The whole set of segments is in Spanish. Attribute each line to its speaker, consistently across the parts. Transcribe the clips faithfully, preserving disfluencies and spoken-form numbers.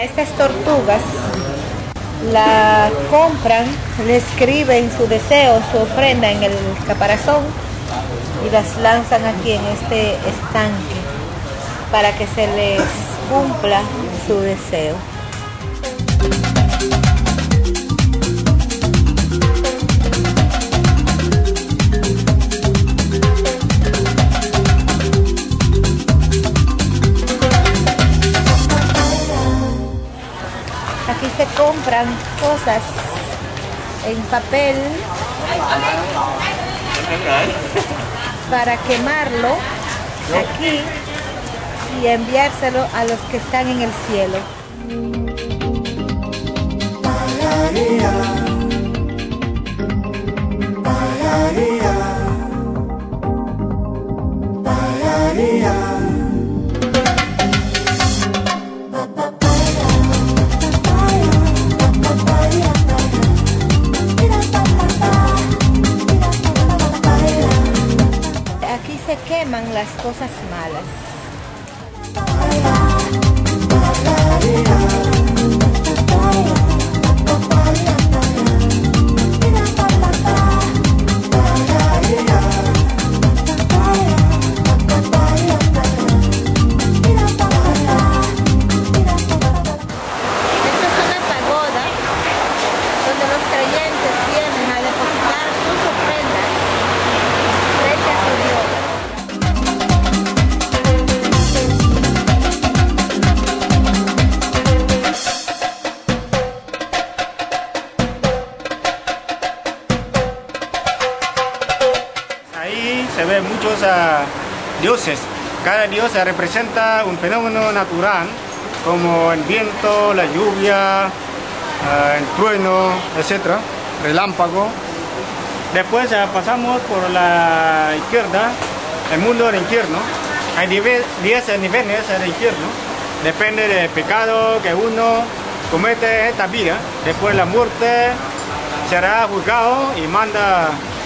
Speaker 1: A estas tortugas la compran, le escriben su deseo, su ofrenda en el caparazón y las lanzan aquí en este estanque para que se les cumpla su deseo. Aquí se compran cosas en papel para quemarlo aquí y enviárselo a los que están en el cielo. Aquí se queman las cosas malas.
Speaker 2: Se ven muchos uh, dioses. Cada dios representa un fenómeno natural, como el viento, la lluvia, uh, el trueno, etcétera, relámpago. Después uh, pasamos por la izquierda, el mundo del infierno. Hay diez niveles del infierno. Depende del pecado que uno comete en esta vida. Después de la muerte será juzgado y manda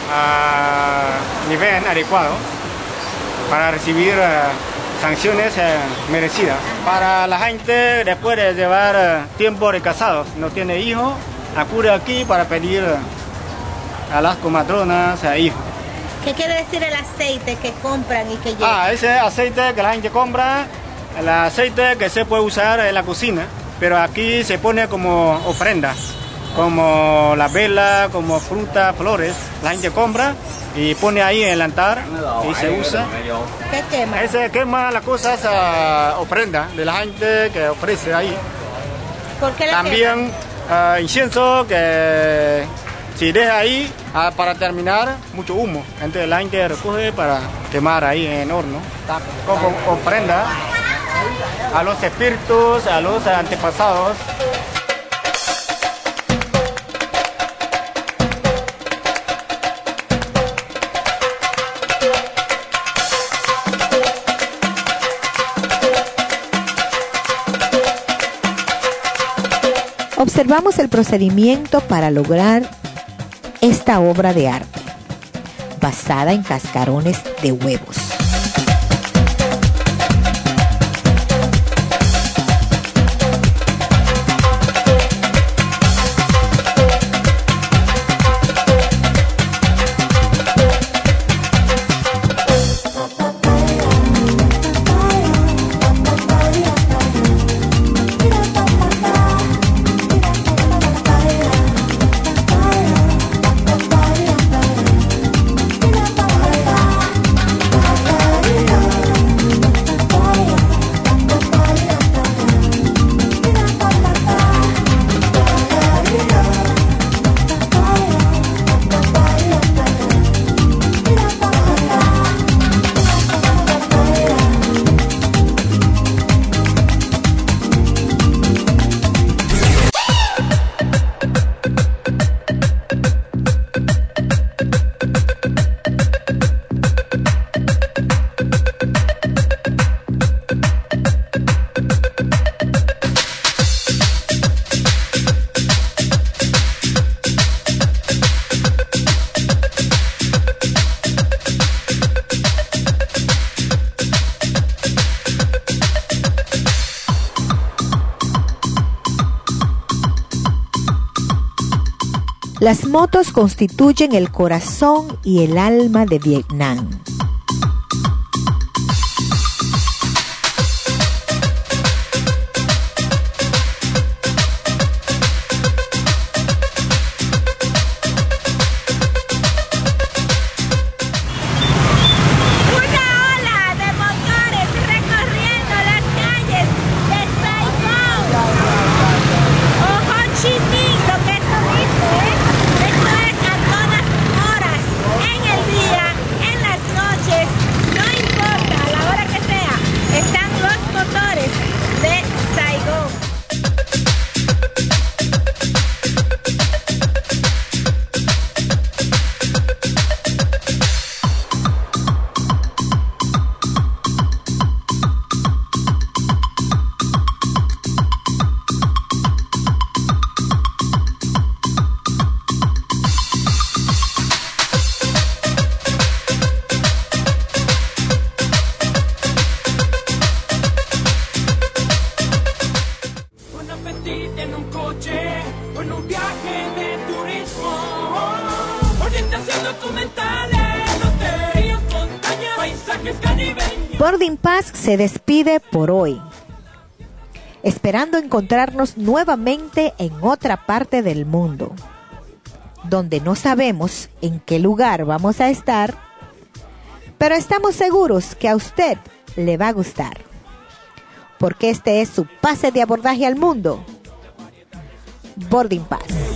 Speaker 2: a nivel adecuado para recibir uh, sanciones uh, merecidas. Para la gente, después de llevar uh, tiempo de casados, no tiene hijos, acude aquí para pedir uh, a las comadronas uh, hijos.
Speaker 1: ¿Qué quiere decir el aceite que compran y que llevan?
Speaker 2: Ah, ese aceite que la gente compra, el aceite que se puede usar en la cocina, pero aquí se pone como ofrenda, como la vela, como fruta, flores. La gente compra y pone ahí en el altar y se usa.
Speaker 1: ¿Qué quema?
Speaker 2: Ese quema las cosas, uh, ofrenda de la gente que ofrece ahí.
Speaker 1: ¿Por qué la
Speaker 2: También uh, incienso que si deja ahí uh, para terminar mucho humo. Entonces la gente recoge para quemar ahí en el horno. Como ofrenda a los espíritus, a los antepasados.
Speaker 1: Observamos el procedimiento para lograr esta obra de arte, basada en cascarones de huevos. Las motos constituyen el corazón y el alma de Vietnam. Boarding Pass se despide por hoy, esperando encontrarnos nuevamente en otra parte del mundo, donde no sabemos en qué lugar vamos a estar, pero estamos seguros que a usted le va a gustar, porque este es su pase de abordaje al mundo. Boarding Pass.